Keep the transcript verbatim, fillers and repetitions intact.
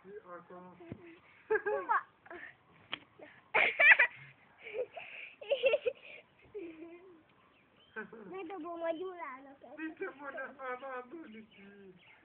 Ako. Buka. Nada bom, maju lá, não quero. Dito mo na, mama, dito.